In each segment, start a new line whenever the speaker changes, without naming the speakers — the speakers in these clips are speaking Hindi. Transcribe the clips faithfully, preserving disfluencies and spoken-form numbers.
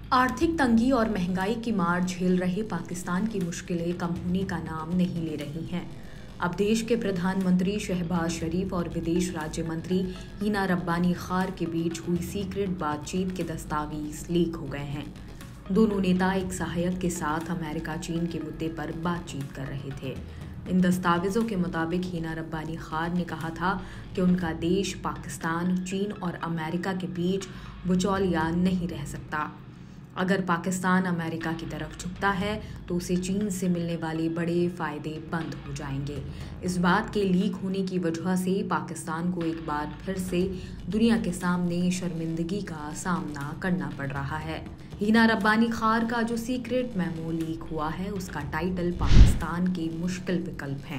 आर्थिक तंगी और महंगाई की मार झेल रहे पाकिस्तान की मुश्किलें कम होने का नाम नहीं ले रही हैं। अब देश के प्रधानमंत्री शहबाज शरीफ और विदेश राज्य मंत्री हिना रब्बानी खार के बीच हुई सीक्रेट बातचीत के दस्तावेज लीक हो गए हैं। दोनों नेता एक सहायक के साथ अमेरिका चीन के मुद्दे पर बातचीत कर रहे थे। इन दस्तावेजों के मुताबिक हिना रब्बानी खार ने कहा था कि उनका देश पाकिस्तान, चीन और अमेरिका के बीच बिचौलिया नहीं रह सकता। अगर पाकिस्तान अमेरिका की तरफ झुकता है तो उसे चीन से मिलने वाले बड़े फायदे बंद हो जाएंगे। इस बात के लीक होने की वजह से पाकिस्तान को एक बार फिर से दुनिया के सामने शर्मिंदगी का सामना करना पड़ रहा है। हिना रब्बानी खार का जो सीक्रेट मेमो लीक हुआ है उसका टाइटल पाकिस्तान के मुश्किल विकल्प है।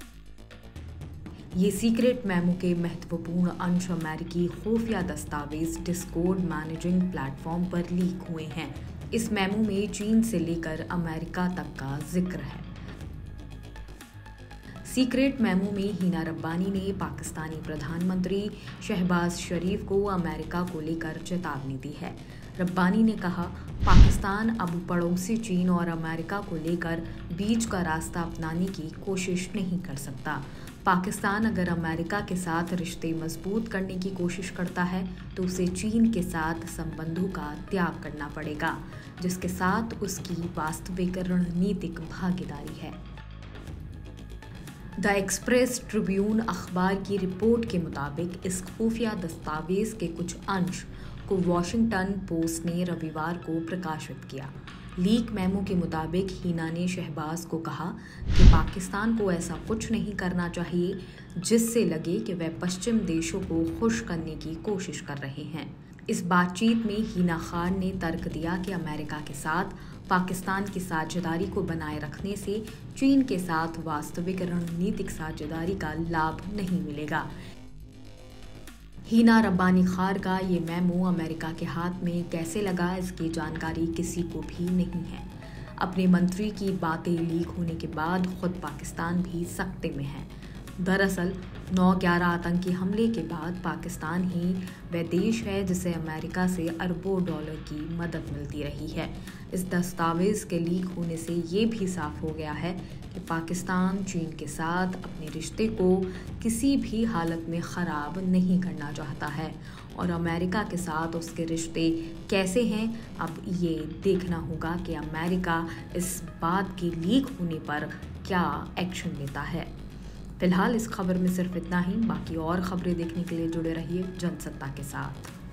ये सीक्रेट मेमो के महत्वपूर्ण अंश अमेरिकी खुफिया दस्तावेज डिस्कॉर्ड मैनेजिंग प्लेटफॉर्म पर लीक हुए हैं। इस मेमो में चीन से लेकर अमेरिका तक का जिक्र है। सीक्रेट मेमो में हिना रब्बानी ने पाकिस्तानी प्रधानमंत्री शहबाज शरीफ को अमेरिका को लेकर चेतावनी दी है। रब्बानी ने कहा, पाकिस्तान अब पड़ोसी चीन और अमेरिका को लेकर बीच का रास्ता अपनाने की कोशिश नहीं कर सकता। पाकिस्तान अगर अमेरिका के साथ रिश्ते मजबूत करने की कोशिश करता है तो उसे चीन के साथ संबंधों का त्याग करना पड़ेगा, जिसके साथ उसकी वास्तविक रणनीतिक भागीदारी है। द एक्सप्रेस ट्रिब्यून अखबार की रिपोर्ट के मुताबिक इस खुफिया दस्तावेज के कुछ अंश को वॉशिंगटन पोस्ट ने रविवार को प्रकाशित किया। लीक मेमो के मुताबिक हिना ने शहबाज को कहा कि पाकिस्तान को ऐसा कुछ नहीं करना चाहिए जिससे लगे कि वह पश्चिम देशों को खुश करने की कोशिश कर रहे हैं। इस बातचीत में हिना खान ने तर्क दिया कि अमेरिका के साथ पाकिस्तान की साझेदारी को बनाए रखने से चीन के साथ वास्तविक रणनीतिक साझेदारी का लाभ नहीं मिलेगा। हिना रब्बानी खार का ये मेमो अमेरिका के हाथ में कैसे लगा, इसकी जानकारी किसी को भी नहीं है। अपने मंत्री की बातें लीक होने के बाद खुद पाकिस्तान भी सकते में है। दरअसल नौ ग्यारह आतंकी हमले के बाद पाकिस्तान ही वह देश है जिसे अमेरिका से अरबों डॉलर की मदद मिलती रही है। इस दस्तावेज के लीक होने से ये भी साफ हो गया है कि पाकिस्तान चीन के साथ अपने रिश्ते को किसी भी हालत में ख़राब नहीं करना चाहता है और अमेरिका के साथ उसके रिश्ते कैसे हैं, अब ये देखना होगा कि अमेरिका इस बात के लीक होने पर क्या एक्शन लेता है। फिलहाल इस खबर में सिर्फ इतना ही। बाकी और खबरें देखने के लिए जुड़े रहिए जनसत्ता के साथ।